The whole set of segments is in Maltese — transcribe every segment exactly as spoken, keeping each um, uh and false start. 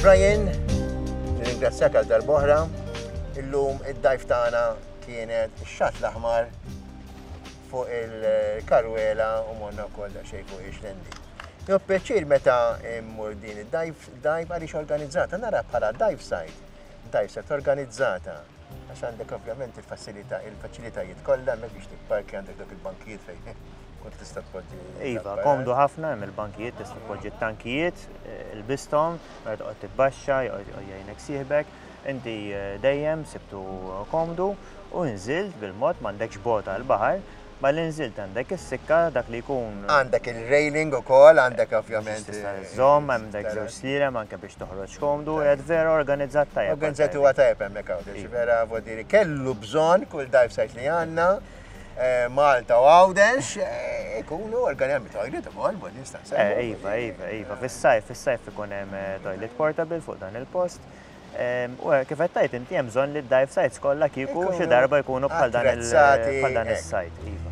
Brian, nirringrazzjak għal darb'oħra. Illum id-dajf tagħna kienet ix-xatt l-aħmar fuq il-Karwela u monna wkoll xejn fuq Xlendi. Jew pjaċir meta mmur din id-dajf dajf għaliex organizzata, nara bħala dive site, dive site organizzata. Għax għandek ovvjament il-faċilità, il-faċilitajiet kollha hemmhekk biex tipparki għandek dak il-bankijiet fejn kont tista' tpoġġi. Iva, komdu ħafna hemm il-bankijiet tista' tpoġġi t-tankijiet, il-bistom, meta toqgħod tibbaxxa jgħinek sieħbek, inti dejjem sibtu komdu u nżilt bil-mod m'għandekx bota l-baħar, ma li nżilt għandek is-sikka dak li jkun. Għandek il-railing ukoll, għandek ovvjament. Żomm għandek żewġ slierem anke biex toħroġ komdu, qed vera organizzat tajjeb. Organizzat huwa tajjeb hemmhekk hawn, vera vodiri kellu bżonn kull dive site li għandna. Malta u Għawdex, ikunu organizzati toilet ukoll, bod nista' nsejħu. Iva, iva, iva, fis-sajf, fis-sajf ikun hemm toilet portable fuq dan il-post. U kif qed tgħid inti hemm bżonn li d-dive sites kollha kieku xi darba jkunu bħal dan is-sajt. Iva.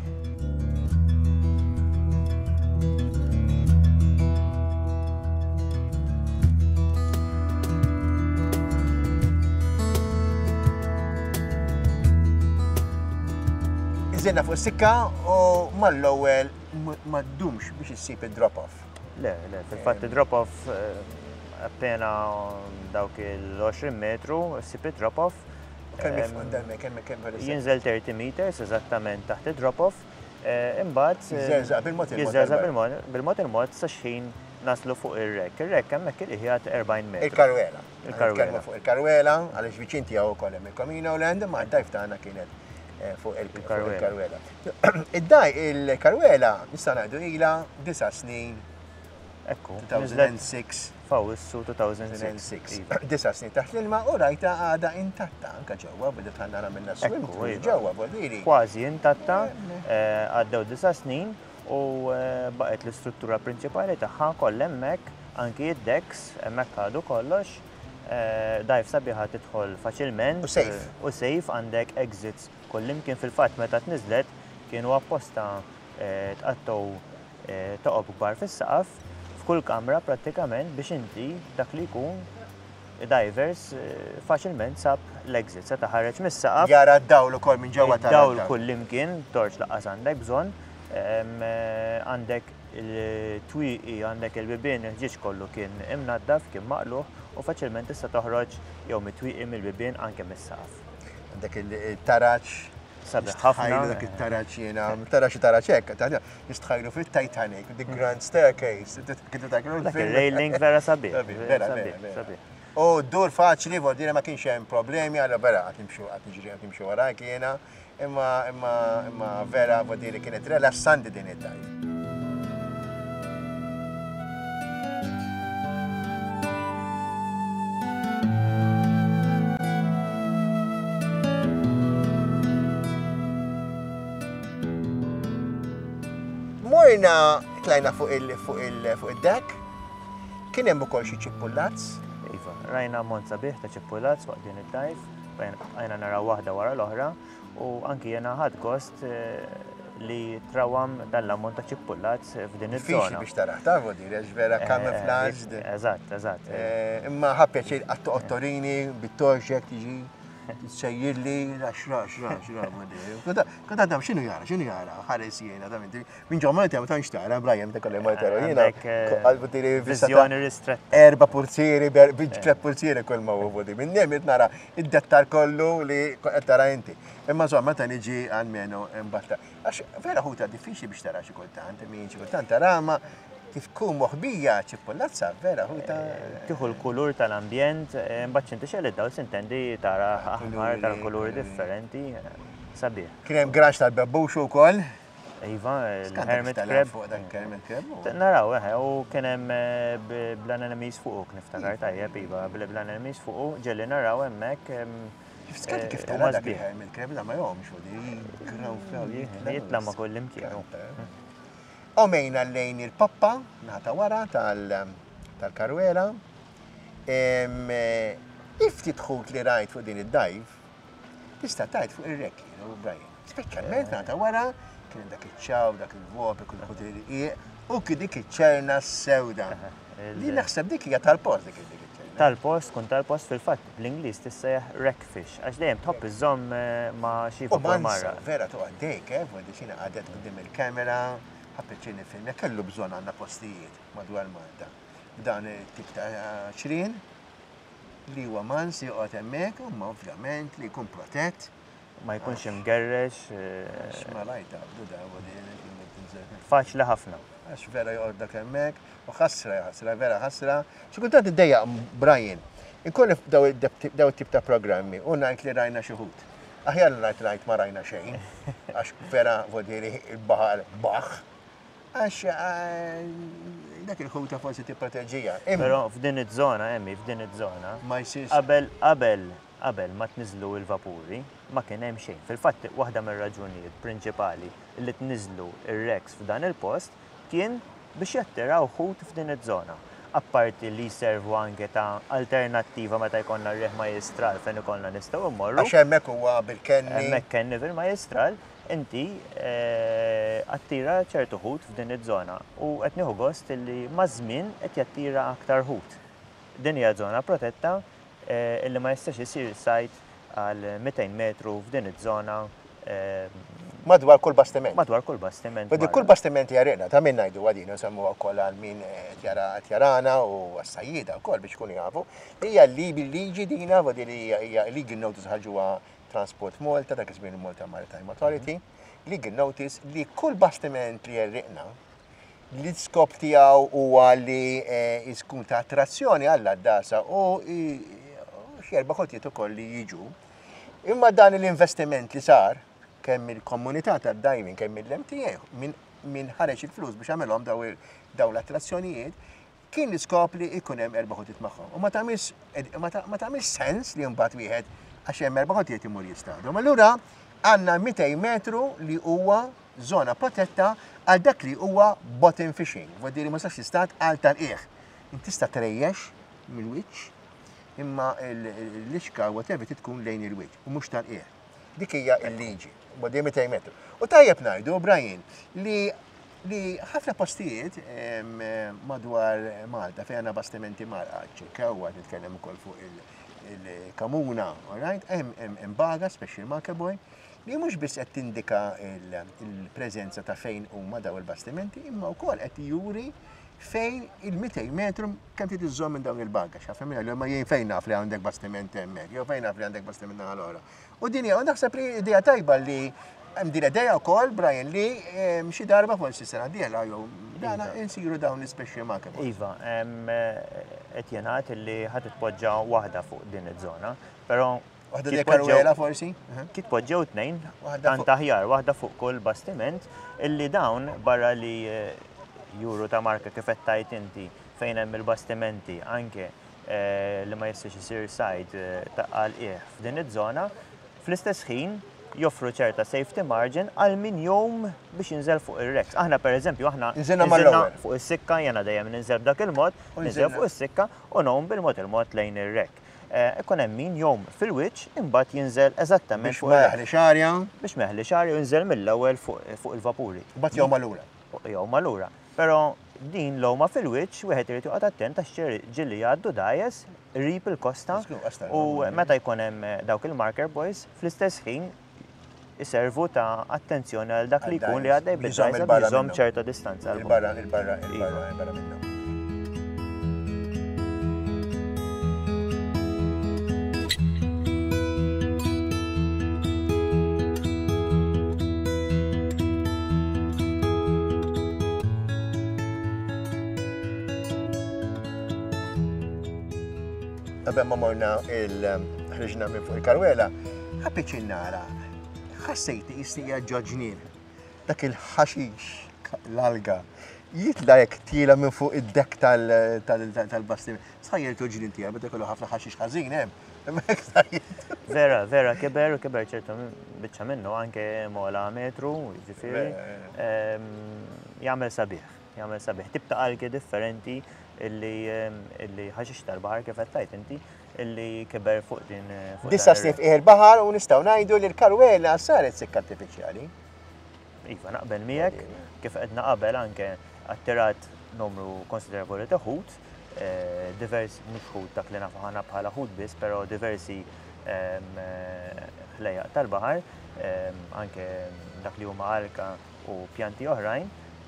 Iżenna fuq sikka u mal-ewwel ma ddumx biex issib id-drop-off. Le, le, fil-fatt id-drop-off appena dawk il-għoxrin metru issib id-drop-off. Kemm jifqod hemmhekk, kemm kemm jinżel thirty meters eżattament taħt id-drop-off. Imbagħad jiżżerżaq bil-mod jiżżerżaq bil-mod il-mod sa xejn naslu fuq ir-rek. Ir-rek hemmhekk il-qiegħed erbgħin metru. Il-Karwela. Il-Karwela. Fuq il-Karwela għaliex viċin tiegħu wkoll hemm il-Comino Land ma d-dajf tagħna kienet fuq il-Karwela. Id-daj, il-Karwela, nista' ngħidu ilha disa' snin. Ekku. two thousand six. Fawissu two thousand six. Disa' snin taħt l-ilma u rajta għada intatta anke ġewwa bidet ħannara minna swim ġewwa bodiri. Kważi intatta, għaddew disa' snin u baqgħet l-istruttura prinċipali tagħha kollha hemmhekk anki id-decks hemmhekk għadu kollox. Dive sabiħa tidħol faċilment. U safe. U safe għandek exits. Kullimkien fil-fatt meta tniżlet kienu apposta tqattgħu toqob kbar fis-saqaf f'kull kamra prattikament biex inti dak li jkun divers faċilment sab l-exit. Se taħareġ mis-saqaf. Jara d-dawl ukoll minn ġewwa tad-dawl kullimkien, torċ laqqas għandek bżonn. Għandek il-twieqi, għandek il-bibien il-ġieġ kollu kien imnaddaf, kien maqluh u faċilment tista' toħroġ jew mit-twieqi mill-bibien anke mis-saqaf. Għandek il-taraċ. Sabiħ ħafna. Dak il-taraċ jiena, taraċ taraċ hekk, jistħajlu fit-Titanic, the Grand Staircase. Dak il-railing vera sabiħ. Vera, vera. U d-dur faċli, vodina ma kienx hemm problemi, għalla vera għad nimxu għad niġri għad nimxu warajk jiena, imma imma vera vodiri kienet relassanti din id-dajf. Morna tlajna fuq il-dek, kien hemm ukoll xi ċippulazz. Iva, rajna ammont sabiħ ta' ċippulazz waqt din id-dajf, għajna naraw waħda wara l-oħra u anki jiena ħadd gost li trawam dan l-ammont ta' ċippulazz f'din iż-żona. Biex taraħ tafu di, vera camouflaged. Eżatt, eżatt. Imma ħappjaċir għat-toqtorini bit-torġek tiġi tsejjirli, xra, xra, xra, kont għaddam xinu jara, xinu jara, ħares jiena, ta' minti, minn ġommet jem ta' nxtara, Brian, ta' kolli mojtero, jiena, għalbu tiri vizjoni ristretta. Erba pulsieri, tlet pulsieri kol ma' u minn nemit nara id-dettar kollu li tara inti. Imma zomma ta' niġi għal-menu imbatta. Għax vera ħuta diffiċli biex tara xi kultant, min xi kultant tara ma kif tkun moħbija ċippolazza, vera ħuta. Tieħu l-kulur tal-ambjent, mbagħad inti xelli dawl sintendi tara aħmar tal-kuluri differenti, sabiħ. Kien hemm granx tal-bebbux ukoll. Iva, il-hermit crab. Naraw, eħe, u kien hemm bl-anemis fuq, niftakar tajjeb, iva, bl-anemis fuq, ġelli naraw hemmhekk. Skadi kif tara dak il-hermit crab, ma jomx u di graw flaw. Jitla ma kollim kienu. Omejna lejn il-pappa, nata wara tal-Karwela. Iftitħut li rajt fuq din id-dajf, tista' tajt fuq ir-rekki, Brian. Speċjalment nata wara, kien dak iċ-ċaw, dak il-vopi, kull dak il-riqiq, u kien dik iċ-ċerna s-sewda. Li naħseb dik hija tal-post dik dik iċ-ċerna. tal-post, kun tal-post fil-fatt bl-Ingliż tissejjaħ wreckfish, għax dejjem tħobb iżomm ma' xi fuq marra. Vera tu għaddejk, eh, għaddi xina għadet qudiem il-kamera, ħabbeċini film, kellu bżonn għandna postijiet madwar Malta. B'dan it-tip ta' ċrien li huwa mans joqgħod hemmhekk, imma ovvjament li jkun protett. Ma jkunx imgerrex. Ma lajta, bduda għodin. Faċli ħafna. Għax vera joqgħod dak hemmhekk, u ħassra, ħassra, vera ħassra. Xi kultant iddejjaq Brian, inkolli daw it-tip ta' programmi, u ngħid li rajna xi ħud. Aħjar ngħid ngħid ma rajna xejn, għax vera vodiri il-baħar baħ, għax dak il-ħuta forsi tipproteġija. Però f'din iż-żona, emmi, f'din iż-żona. Ma jsirx. Qabel, qabel, qabel ma tniżlu l-vapuri, ma kien hemm xejn. Fil-fatt waħda mir-raġunijiet prinċipali li tniżlu ir-reks f'dan il-post kien biex jattiraw ħut f'din iż-żona. Apparti li servu anke ta' alternattiva meta jkollna r-reħ majestral fejn ikollna nistgħu mmorru. Għax hemmhekk huwa bil-kenni. Hemmhekk kenni fil-majestral, inti attira ċertu ħut f'din iż-żona u qed nieħu gost li maż-żmien qed jattira aktar ħut. Din hija żona protetta illi ma jistax isir sajt għal mئتين metru f'din iż-żona. Madwar kull bastiment. Madwar kull bastiment. Badi kull bastiment jarena, ta' minn ngħidu għadin, nsemmu wkoll għal min tjarana u għas-sajjida wkoll biex kun jafu. Hija liġi dina, badi li hija legal notice ħarġuha Transport Malta, dak iż-żmien Malta Maritime Authority, legal notice li kull bastiment li jarriqna l-iskop tiegħu huwa li jkun ta' attrazzjoni għall-dasa u xerba ħoltiet ukoll li jiġu. Imma dan l-investiment li sar, kemm il-komunità tad-diving, kemm il-M T A, minn ħareġ il-flus biex għamilhom daw l-attrazzjonijiet, kien iskopli ikun hemm erba' ħoltiet magħhom. U ma tagħmilx sens li mbagħad wieħed għax hemm erba' ħoltiet imur jistgħu. Allura għandna mئتين metru li huwa żona protetta għal dak li huwa bottom fishing. Vodiri ma sax jistat għal tal-qiegħ. Inti tista' trejjex mill-wiċċ, imma l-ixka whatever tkun lejn il-wiċċ u mhux tal-qiegħ. Dik hija l-liġi, bodi mئتين metru. U tajjeb ngħidu, Brian, li li ħafna postijiet madwar Malta fejn għandna bastimenti marqa, ċirkewwa nitkellem ukoll fuq il-Kamuna, hemm baga special marker boy, li mhux biss qed tindika il-preżenza ta' fejn huma daw il-bastimenti, imma wkoll qed juri fejn il-mئتين metru kemm trid iżżomm minn dawn il-baga. Xafhem li ma jien fejn naf li għandek bastiment hemmhekk, jew fejn naf li għandek bastiment naħa l-oħra. U din hija naħseb li idea tajba li hemm din idea wkoll, Brian, li xi darba forsi sena dieħla jew dana insiru dawn l-special market. Iva, qed jingħad li ħadd tpoġġa waħda fuq din iż-żona, però waħda di Karwela forsi? Kif tpoġġew tnejn, tant aħjar, waħda fuq kull bastiment, illi dawn barra li juru ta' marka kif qed tajt inti fejn hemm il-bastimenti anke li ma jistax isir sajt ta' għal-qiegħ f'din iż-żona, fl-istess ħin joffru ċerta safety margin għal min jom biex jinżel fuq ir-reks. Aħna pereżempju aħna nżilna fuq is-sikka, jena dejjem ninżel b'dak il-mod, ninżel fuq is-sikka u nhom bil-mod il-mod lejn ir-rek. Ikun hemm min jom fil-wiċċ imbagħad jinżel eżattament fuq meħli xarja. Biex meħli xarja u jinżel mill-ewwel fuq il-vapuri. Mbagħad jew malura. Jew malura. Però din l-homa fil-wiċċ wieħed irid joqgħod attent għax ġilli jgħaddu dajes rip il-kosta u meta jkun hemm dawk il-marker boys fl-istess ħin iservu ta' attenzjoni għal dak li jkun li għaddej bil-dajsa bżomm ċerta distanza. Il-barra, il-barra, il-barra, il-barra minnhom. Għabem ma morna il-ħriġna minn fuq il-Karwela, ħapiċin nara, ħassejti jistija ġoġnien, dak il-ħaxix, l-alga, jitla jek tila minn fuq id-dek tal-bastiment. Sajjer tuġnin tija, bada kollu ħafna ħaxix ħazin, hemm. Vera, vera, keber, keber ċerta bieċa minnu, anke mola metru, ġifiri, jgħamil sabiħ, jgħamil sabiħ. Tibta algi differenti illi ħaxix tal-bahar kif għattajt inti, illi keber fuq din. Dissa snif iħ il-bahar u nistaw najdu li l-Karwela saret sikka artificiali. Iva, naqbel miegħek, kif qedna qabel anke attirat numru konsiderevoli ta' ħut, diversi, mhux ħut dak li nafu ħana bħala ħut biss, però diversi ħlejjaq tal-baħar, anke dak li huma alka u pjanti oħrajn.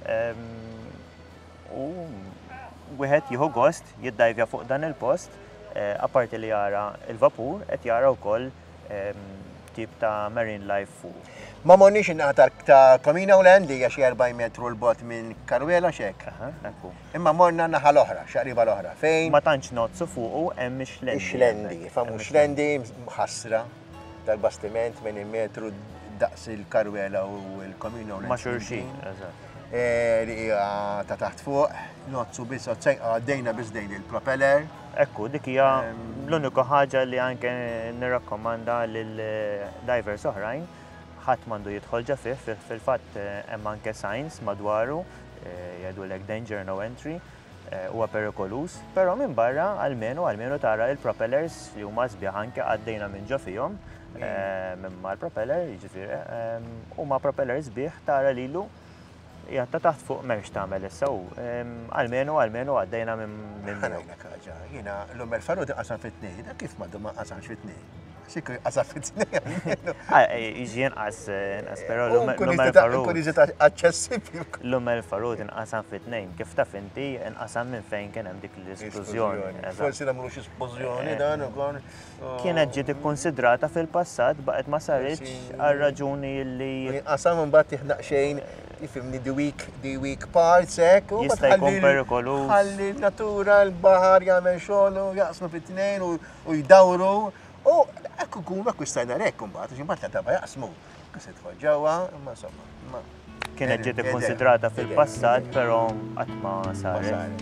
U wieħed jieħu gost jiddajvja fuq dan il-post, apparti li jara il-vapur, qed jara wkoll tip ta' marine life fuq. Ma morniex innaħa ta' Karwela Xlendi hija xi erbgħin metru l-bot minn Karwela x'hekk. Imma morna naħa l-oħra, xaqriba l-oħra. Fejn? Ma tantx nozzu fuqu hemm ix-Xlendi. Ix-Xlendi, famu Xlendi mħassra tal-bastiment minn il-metru daqs il-Karwela u l-Karwela Xlendi. Ma xurxin, eżatt. Li hija ta' taħt fuq, nozzu biss għaddejna biss dejn il-propeller. Ekku, dik hija l-unika ħaġa li anke nirrakkomanda lil divers oħrajn. Ħadd m'għandu jidħol ġa fih, fil-fatt hemm anke signs madwaru jgħidulek danger no entry, huwa perikolus, però minn barra almenu almenu tara il-propellers li huma sbieħ anke għaddejna minn ġo fihom minn mal-propeller, jiġifieri huma propellers sbieħ tara lilu hija ta' taħt fuq m'hemmx tagħmel issa hu. Almenu almenu għaddejna minn minn. Ħanajlek ħaġa, jiena l-lum il-farud inqasam fit-tnejn, dak kif m'għadu ma nqasamx fit-tnejn. Xikku qasam fit-tnejn. Iġi inqas, però l-lum il-farud. Kunizita aċċessibbli. L-lum il-farud inqasam fit-tnejn, kif taf inti inqasam minn fejn kien hemm dik l-esplużjoni. Forsi nagħmlux esplużjoni dan ukoll. Kienet ġiet ikkonsidrata fil-passat baqgħet ma saritx għal raġuni li. Inqasam imbagħad tiħnaq xejn. Ifimni the weak, the weak parts, ek. Jista' jkun perikolus. Ħalli natura l-baħar jagħmel xogħlu, jaqsmu fit-tnejn u jdawru. U ekku kun akkustajna rekk imbagħad, għax imbagħad tagħba jaqsmu. Kif tidħol ġewwa, imma insomma. Kienet ġiet ikkonsidrata fil-passat, però qatt ma saret.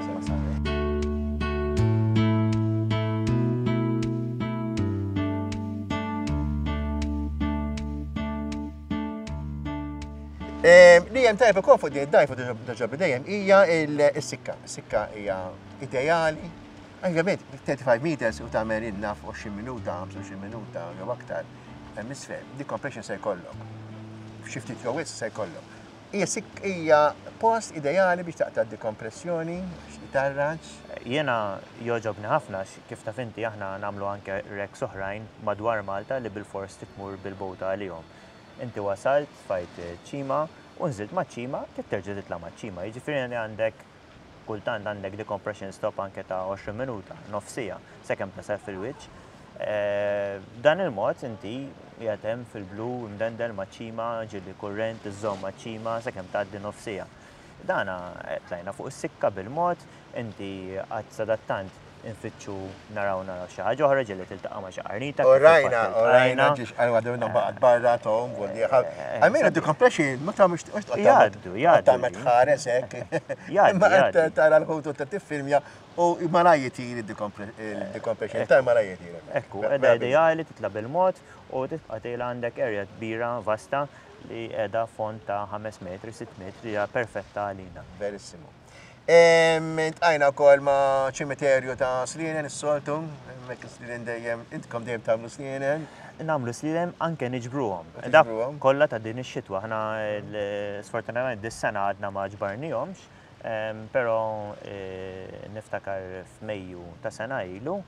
Li jem tajba kon fuq d-dajfu d-ġabri dejjem hija il-sikka. Sikka hija ideali. Ovvjament, thirty-five meters u tagħmel inna f'għoxrin minuta, ħamsa u għoxrin minuta jew aktar. Misfel, decompression se jkollok. Xi ftit jew wisq se jkollok. Hija sikka hija post ideali biex taqta' dekompressjoni, biex tarraġ. Jiena joġobni ħafna kif taf inti aħna nagħmlu anke reks oħrajn madwar Malta li bil-fors titmur bil-bowta għalihom. Inti wasalt, fajt ċima, u nżilt ma' ċima, kif terġa' titla' ma' ċima. Jiġifieri għandek kultant għandek decompression stop anke ta' għoxrin minuta, nofsija, sakemm tasal fil-wiċċ. Dan il-mod inti qiegħed hemm fil-blu mdendel ma' ċima, ġieli kurrent iżżomm ma' ċima sakemm tgħaddi nofsija. Dana tlajna fuq is-sikka bil-mod, inti qatt sadattant infittxu naraw naraw xi ħaġa oħra ġieli tiltaqa' ma' xi qarnita. U rajna, u rajna ġiex għadu minnhom baqgħet barra tom, għalmejn id-decompression ma tagħmilx jgħaddu, jgħaddu. tagħmel tħares hekk. Imma qed tara l-ħutu ta' tiffilmja u mara jitir id-decompression ta' mara jitir. Ekku, qiegħda ideali titla' bil-mod u tibqa' tgħidha għandek area kbira vasta li qiegħda fond ta' ħames metri, sitt metri hija perfetta għalina. Verissimo. Għajna kol ma ċimiterju ta' Slienen, s-soltu, mek Slienen dejjem, intkom dejjem tamlu Slienen? Namlu Slienen anke niġbruhom. Dak kollha ta' din ix-xitwa, aħna sfortunatament dis-sena għadna ma ġbarnihomx, però niftakar f'Mejju ta' sena ilu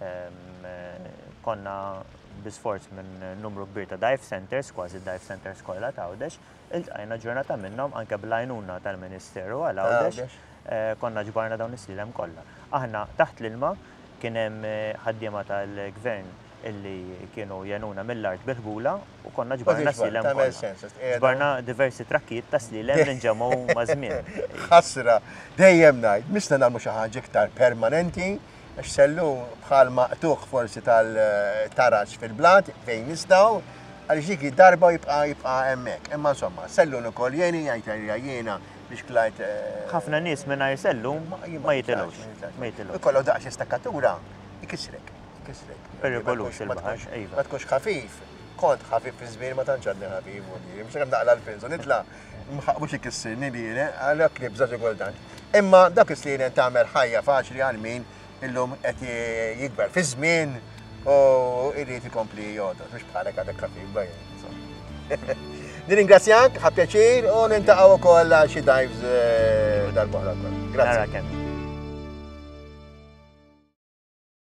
konna bisforz minn numru kbir ta' dive centers, kważi dive centers kollha ta' Għawdex, iltqajna ġurnata minnhom anke bl-għajnuna tal-Ministeru għal Għawdex. Konna ġbarna dawn is-slilem kollha. Aħna taħt l-ilma kien hemm ħaddiema tal-gvern illi kienu jenuna mill-art bil-ħbula u konna ġbarna slilem kollha. Ġbarna diversi trakkijiet ta' slilem li nġemgħu ma' żmien. Ħassra, dejjem ngħid, mista nagħmlu xi ħaġa iktar permanenti, għax sellu bħal maqtuħ forsi tal-taraġ fil-blat fejn nistgħu, għaliex dik darba jibqa' jibqa' hemmhekk. Imma insomma, sellu ukoll jeni jgħid jiena biex klajt. ħafna nies mingħajr sellu ma jitilgħux. Ma jitilgħux. Ikollu daqs stakkatura, ikisrek, ikisrek. Perikolus il-baħar, iva. Ma tkunx ħafif, kont ħafif fi żmien ma tantx għadni ħafif u nieri, mhux kemm naqla l-pinżu, nitla' mhux ikissirni lieri, għalhekk li bżaġ kultant. Imma dak is-slieren tagħmel ħajja faċli għal min illum qed jikber fi żmien u irrid ikompli jgħodod, mhux bħalek għadek ħafif bajja. Nirringrazzjak, ħa pjaċir u nintaqgħu wkoll xi dives dal-boħra wkoll. Grazie.